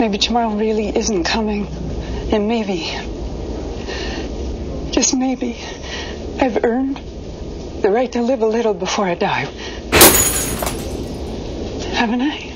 Maybe tomorrow really isn't coming. And maybe, just maybe, I've earned the right to live a little before I die. Haven't I?